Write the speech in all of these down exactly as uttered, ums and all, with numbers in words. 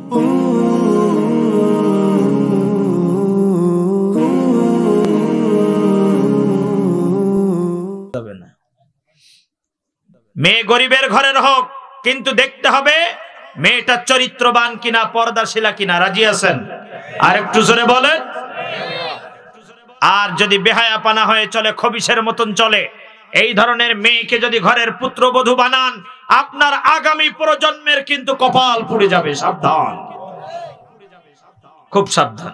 মেয়ে গরিবের ঘরের হোক, কিন্তু দেখতে হবে মেয়েটা চরিত্রবান কিনা, পর্দাশীলা কিনা। রাজি আছেন? আর একটু জোরে বলেন। আর যদি বেহায়াপানা হয়ে চলে, খবিশের মতন চলে, এই ধরনের মেয়েকে যদি ঘরের পুত্রবধূ বানান, আপনার আগামী প্রজন্মের কিন্তু কপাল পুড়ে যাবে। সাবধান, খুব সাবধান।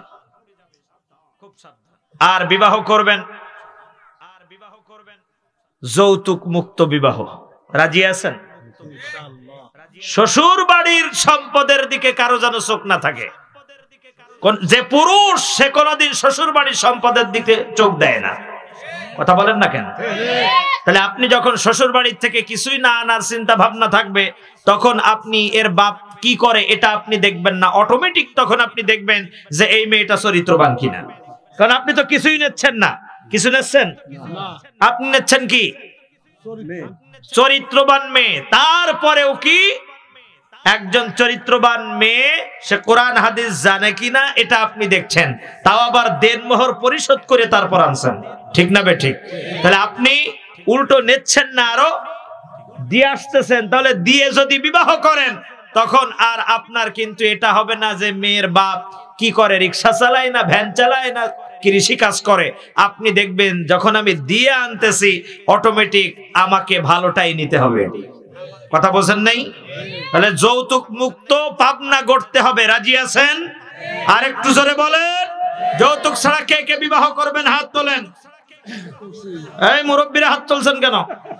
আর বিবাহ করবেন, আর বিবাহ করবেন যৌতুক মুক্ত বিবাহ। রাজি আছেন? শ্বশুর বাড়ির সম্পদের দিকে কারো যেন চোখ না থাকে। যে পুরুষ সে কোনদিন শ্বশুর বাড়ির সম্পদের দিকে চোখ দেয় না। কথা বলেন না কেন? তাহলে আপনি যখন শ্বশুর বাড়ির থেকে কিছুই না আনার চিন্তা ভাবনা থাকবে, তখন আপনি এর বাপ কি করে এটা আপনি দেখবেন না। অটোমেটিক তখন আপনি দেখবেন যে এই মেয়েটা চরিত্রবান কিনা। কারণ আপনি তো কিছুই নিচ্ছেন না। কিছু নিচ্ছেন? আপনি নিচ্ছেন কি? চরিত্রবান মেয়ে। তারপরেও কি একজন চরিত্রবান মেয়ে সে কোরআন হাদিস জানে কিনা এটা আপনি দেখছেন, তাও আবার দেনমোহর পরিশোধ করে তারপর আনছেন। ঠিক না বে ঠিক? তাহলে আপনি উল্টো নিচ্ছেন না, আরো দিয়ে আসতেছেন। তাহলে দিয়ে যদি বিবাহ করেন, তখন আর আপনার কিন্তু এটা হবে না যে মেয়ের বাপ কি করে, রিক্সা চালায় না ভ্যান চালায় না কৃষি কাজ করে। আপনি দেখবেন যখন আমি দিয়ে আনতেছি, অটোমেটিক আমাকে ভালোটাই নিতে হবে। কথা বলছেন নাই? তাহলে যৌতুক মুক্ত পাবনা গড়তে হবে। রাজি আছেন? আর একটু জোরে বলেন। যৌতুক ছাড়া কে কে বিবাহ করবেন? হাত তোলেন। এই মুরব্বীরা হাত তুলছেন কেন?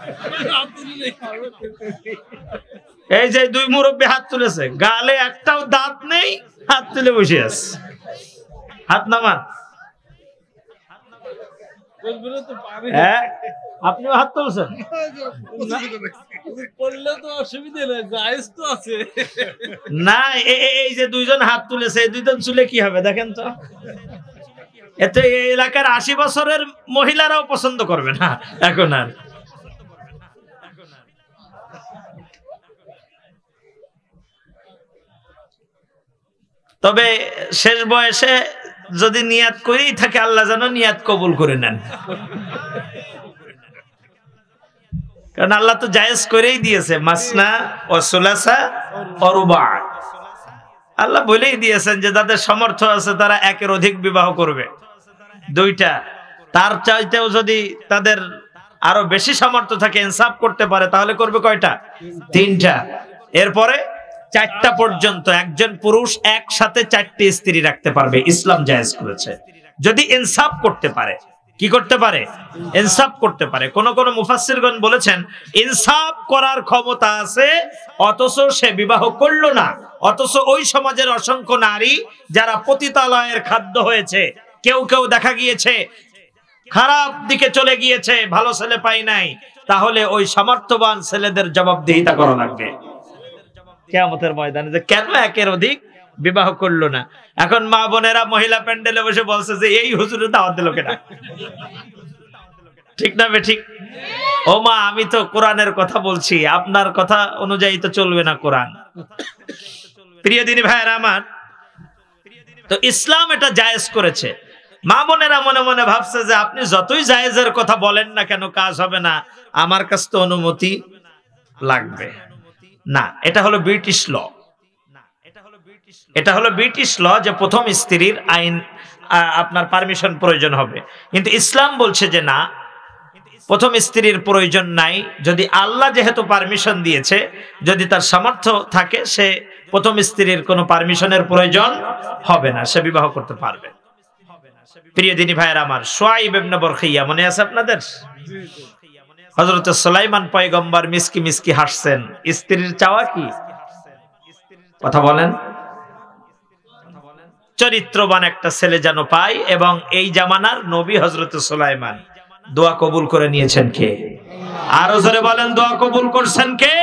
এই যে দুই মুরব্বী হাত তুলেছে, গালে একটাও দাঁত নেই, হাত তুলে বসে আছে। হাত নামান। আপনি হাত তুলছেন? না, এই যে দুইজন হাত তুলেছে, এই দুইজন চুলে কি হবে দেখেন তো। এতে এই এলাকার আশি বছরের মহিলারাও পছন্দ করবে না এখন আর। তবে শেষ বয়সে যদি নিয়াত করেই থাকে, আল্লাহ যেন নিয়াত কবুল করে নেন। কারণ আল্লাহ তো জায়েজ করেই দিয়েছে, মাসনা ও সুলাসা ও রুবা। আল্লাহ বলেই দিয়েছেন যে যাদের সামর্থ্য আছে তারা একের অধিক বিবাহ করবে। দুইটা, তার চাইতেও যদি তাদের আরো বেশি সামর্থ্য থাকে, ইনসাফ করতে পারে, তাহলে করবে কয়টা? তিনটা। এরপরে চারটা পর্যন্ত একজন পুরুষ একসাথে চারটি স্ত্রী রাখতে পারবে। ইসলাম জায়েজ করেছে যদি ইনসাফ করতে পারে। কি করতে পারে? ইনসাফ করতে পারে। কোন কোন মুফাসসিরগণ বলেছেন ইনসাফ করার ক্ষমতা আছে, অথচ সে বিবাহ করলো না। অথচ ওই সমাজের অসংখ্য নারী যারা পতিতালয়ের খাদ্য হয়েছে, কেউ কেউ দেখা গিয়েছে খারাপ দিকে চলে গিয়েছে, ভালো ছেলে পাই নাই, তাহলে ওই সামর্থ্যবান ছেলেদের জবাবদিহিতা করা লাগবে কিয়ামতের ময়দানে যে কেন একের অধিক বিবাহ করলো না। এখন মা বোনেরা মহিলা প্যান্ডেলে বসে বলছে যে এই হুজুরে দাওয়াত দিল কেনা। ঠিক না বে ঠিক? ও মা, আমি তো কোরআনের কথা বলছি, আপনার কথা অনুযায়ী তো চলবে না কোরআন। প্রিয় দিনী ভাইয়েরা আমার, তো ইসলাম এটা জায়েজ করেছে। মা বোনেরা মনে মনে ভাবছে যে আপনি যতই জায়েজের কথা বলেন না কেন, কাজ হবে না, আমার কাছে তো অনুমতি লাগবে না। এটা হলো ব্রিটিশ ল। এটা হলো ব্রিটিশ ল যে প্রথম স্ত্রীর আইন আপনার পারমিশন প্রয়োজন হবে। কিন্তু ইসলাম বলছে যে না, প্রথম স্ত্রীর প্রয়োজন নাই। যদি আল্লাহ যেহেতু পারমিশন দিয়েছে, যদি তার সামর্থ্য থাকে, সে প্রথম স্ত্রীর কোনো পারমিশনের প্রয়োজন হবে না, সে বিবাহ করতে পারবে। প্রিয় দিনী ভাইয়েরা আমার, শুআইব ইবনে বরখিয়া মনে আছে আপনাদের? হযরত সুলাইমান পয়গম্বর মিসকি মিসকি হাসছেন। স্ত্রীর চাওয়া কি? কথা বলেন। চরিত্রবান একটা ছেলে যেন পায়, এবং এই জামানার নবী হযরত সুলাইমান। দোয়া কবুল করে নিয়েছেন কে? আরো জোরে বলেন, দোয়া কবুল করছেন কে?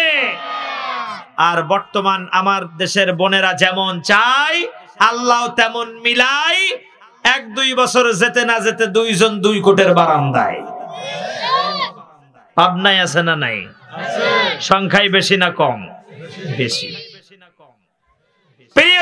আর বর্তমান আমার দেশের বোনেরা যেমন চায়, আল্লাহ তেমন মিলাই। এক দুই বছর যেতে না যেতে দুইজন দুই কোটের বারান্দায়। পাবনায় আছে না নাই? সংখ্যায় বেশি না কম? বেশি।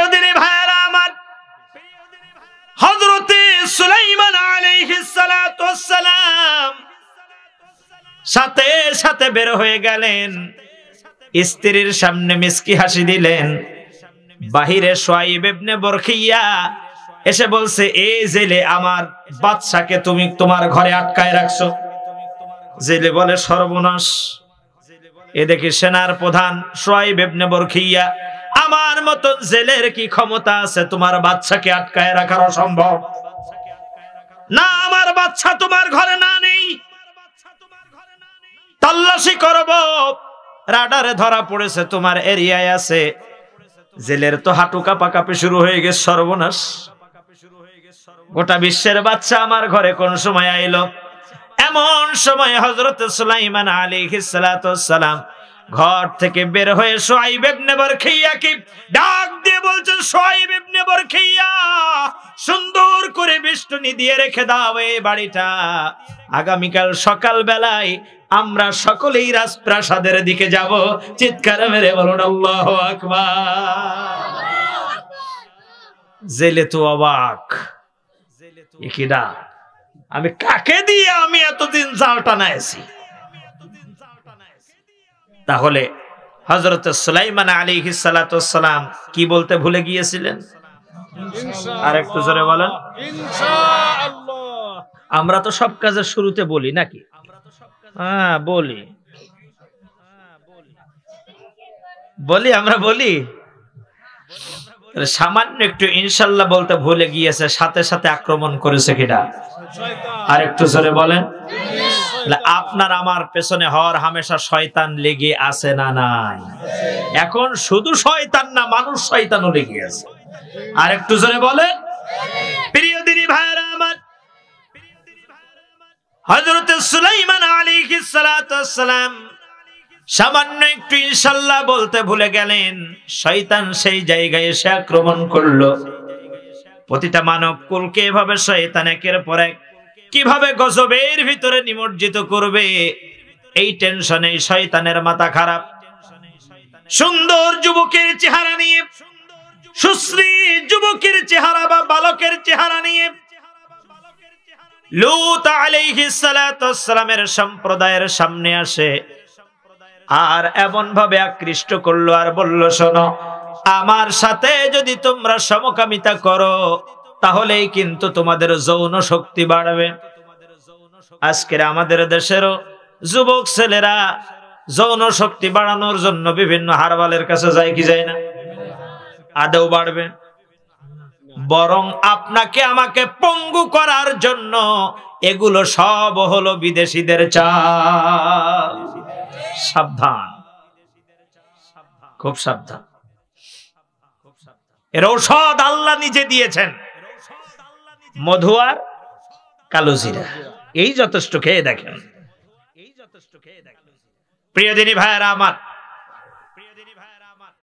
বের হয়ে গেলেন, স্ত্রীর সামনে মিষ্টি হাসি দিলেন। বাহিরে শুআইব ইবনে বরখিয়া এসে বলছে, এই জেলে আমার বাদশাকে তুমি তোমার ঘরে আটকায় রাখছো। জেলে বলে, সর্বনাশ, এ দেখি সেনার প্রধান শুআইব ইবনে বরখিয়া, আমার মত জেলের কি ক্ষমতা আছে তোমার বাদশাকে আটকায় রাখার? অসম্ভব। না, আমার বাদশা তোমার ঘরে না নেই, তল্লাশি করব, রাডারে ধরা পড়েছে তোমার এরিয়ায় আছে। জেলের তো হাঁটু কাঁপাকাঁপি শুরু হয়ে গেছে, সর্বনাশ, গোটা বিশ্বের বাদশা আমার ঘরে কোন সময় আইলো? এমন সময় হযরত সুলাইমান আলাইহিস সালাতু ওয়াস সালাম ঘর থেকে বের হয়ে শুআইব ইবনে বরখিয়াকে ডাক দিয়ে বলছেন, শুআইব ইবনে বরখিয়া, সুন্দর করে বেষ্টনী দিয়ে রেখে দাও এই বাড়িটা। আগামীকাল সকাল বেলায় আমরা সকলেই রাজপ্রাসাদের দিকে যাব। চিৎকার মেরে বলুন আল্লাহু আকবার। জেলে তো অবাক, কি ডাক, আমি কাকে দিয়ে আমি এতদিন জাল টানাইছি? তাহলে হযরত সুলাইমান আলাইহিস সালাতু ওয়াস সালাম কি বলতে ভুলে গিয়েছিলেন? আর একটু জোরে বলেন ইনশাআল্লাহ। আমরা তো সব কাজের শুরুতে বলি নাকি? হ্যাঁ বলি বলি আমরা বলি। সামান্য একটু ইনশাআল্লাহ বলতে ভুলে গিয়েছে, সাথে সাথে আক্রমণ করেছে কিনা? আর একটু জোরে বলেন। আপনার আমার পেছনে হর হামেশা শয়তান লেগে আছে না নাই? এখন শুধু শয়তান না, মানুষ শয়তানও লেগে আছে। আর একটু জোরে বলেন। প্রিয় দিনী ভাইরা আমার, হযরত সুলাইমান আলাইহিস সালাতু ওয়াস সালাম সামান্য একটু ইনশাআল্লাহ বলতে ভুলে গেলেন, শয়তান সেই জায়গায় এসে আক্রমণ করলো। প্রতিটা মানব কুলকে এভাবে শয়তান একের পর এক কিভাবে গজবের ভিতরে নিমজ্জিত করবে, এই টেনশনে শয়তানের মাথা খারাপ। সুন্দর যুবকের চেহারা নিয়ে, সুশ্রী যুবকের চেহারা বা বালকের চেহারা নিয়ে লূত আলাইহিস সালাতু ওয়াস সালামের সম্প্রদায়ের সামনে আসে, আর এমন ভাবে আকৃষ্ট করলো আর বলল, শোনো, আমার সাথে যদি তোমরা সমকামিতা করো তাহলেই কিন্তু তোমাদের যৌন শক্তি বাড়বে। আজকের আমাদের দেশেরও যুবক ছেলেরা যৌন শক্তি বাড়ানোর জন্য বিভিন্ন হারবালের কাছে যায় কি যায় না? আদৌ বাড়বে? বরং আপনাকে আমাকে পঙ্গু করার জন্য এগুলো সব হলো বিদেশিদের চাল। সাবধান, খুব সাবধান। এর ঔষধ আল্লাহ নিজে দিয়েছেন, মধু আর কালো জিরা, এই যথেষ্ট খেয়ে দেখেন। প্রিয় দিনী ভাইয়েরা আমার,